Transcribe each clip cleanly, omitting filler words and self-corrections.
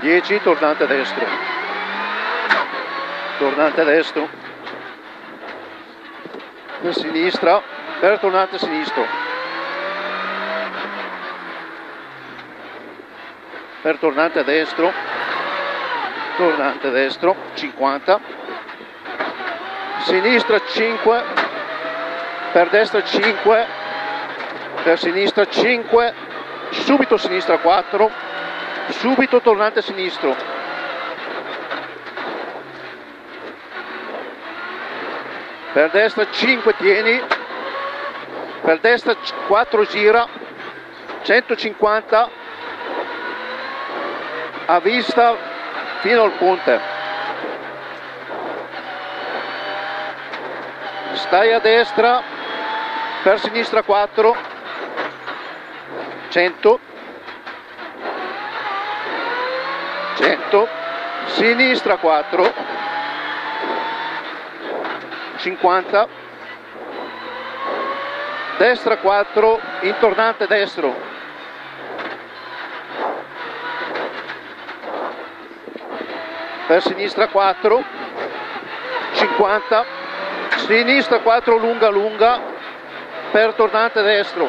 10, tornante destro, tornante destro, per sinistra, per tornante sinistro, per tornante destro, tornante destro, 50, sinistra 5, per destra 5, per sinistra 5, subito sinistra 4, subito tornante sinistro, per destra 5 tieni, per destra 4 gira, 150 a vista fino al ponte, stai a destra, per sinistra 4, 100, 100, sinistra 4, 50, destra 4, in tornante destro, per sinistra 4, 50, sinistra 4 lunga lunga, per tornante destro,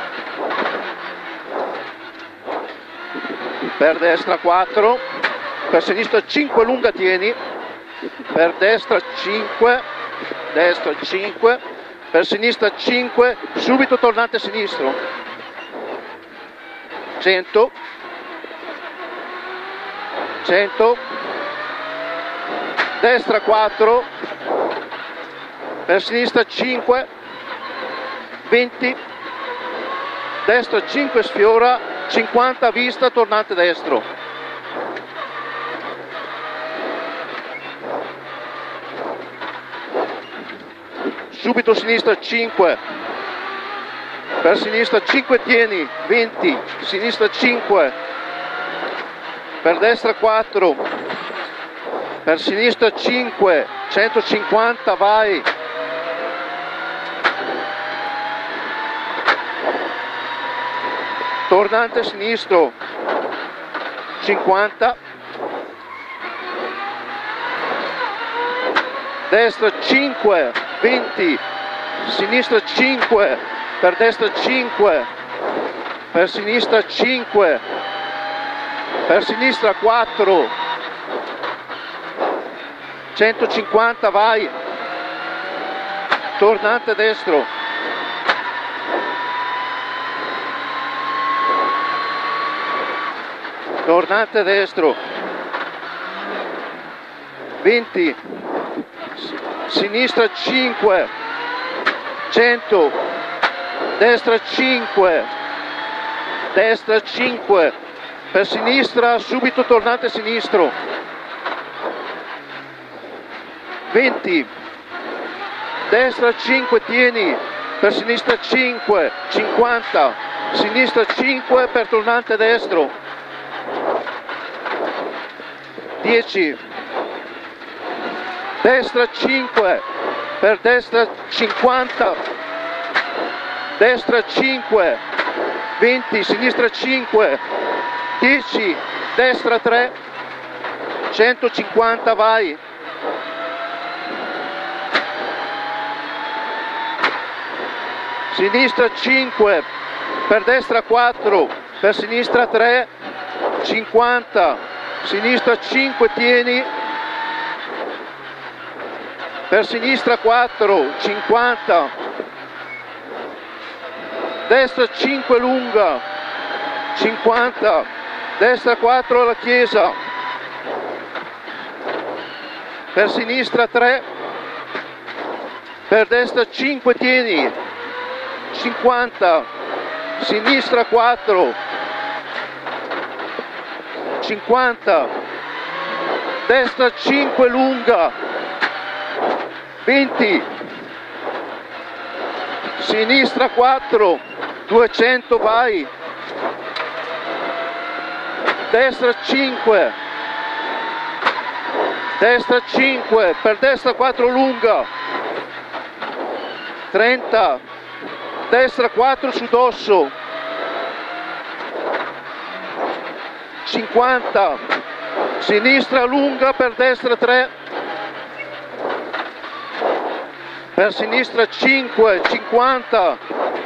per destra 4, per sinistra 5 lunga tieni, per destra 5, destra 5, per sinistra 5, subito tornante sinistro, 100, 100, destra 4, per sinistra 5, 20, destra 5 sfiora, 50 vista, tornante destro, subito sinistra 5, per sinistra 5 tieni, 20, sinistra 5, per destra 4, per sinistra 5, 150 vai, tornante sinistro, 50, destra 5, 20, sinistra 5, per destra 5, per sinistra 5, per sinistra 4, 150 vai, tornante destro, tornante destro, 20, sinistra 5, 100, destra 5, destra 5, per sinistra subito tornante sinistro, 20, destra 5 tieni, per sinistra 5, 50, sinistra 5 per tornante destro, 10, destra 5, per destra 50, destra 5, 20, sinistra 5, 10, destra 3, 150 vai, sinistra 5, per destra 4, per sinistra 3, 50, sinistra 5 tieni, per sinistra 4, 50, destra 5 lunga, 50, destra 4 alla chiesa, per sinistra 3, per destra 5 tieni, 50, sinistra 4, 50, destra 5 lunga, 20, sinistra 4, 200 vai, destra 5, destra 5, per destra 4 lunga, 30, destra 4 su dosso, 50, sinistra lunga, per destra 3, per sinistra 5, 50,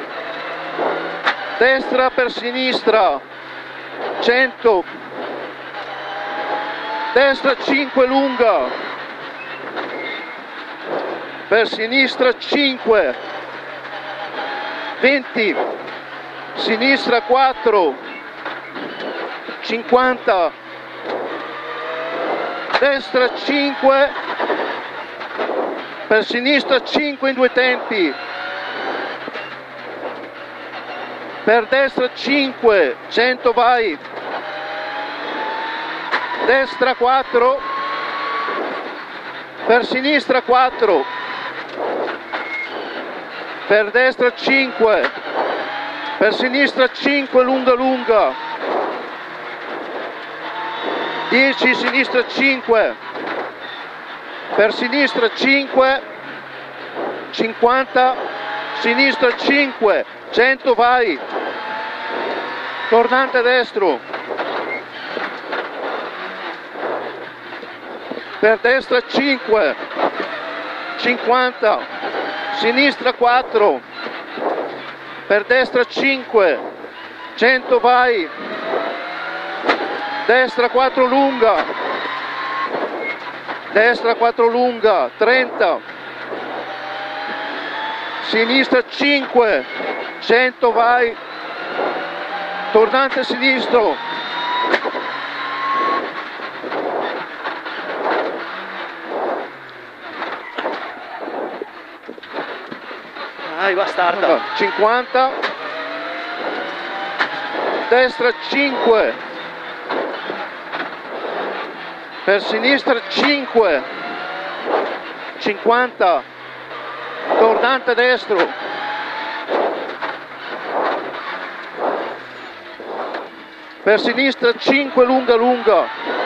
destra per sinistra 100, destra 5 lunga, per sinistra 5, 20, sinistra 4, 50, destra 5, per sinistra 5 in 2 tempi, per destra 5, 100 vai, destra 4, per sinistra 4, per destra 5, per sinistra 5 lunga lunga, 10 sinistra 5, per sinistra 5, 50, sinistra 5, 100 vai, tornante destro, per destra 5, 50, sinistra 4, per destra 5, 100 vai, destra 4 lunga, destra 4 lunga, 30, sinistra 5, 100 vai, tornante sinistro, Dai, bastarda. 50, destra 5, per sinistra 5, 50, tornante destro, per sinistra 5 lunga lunga,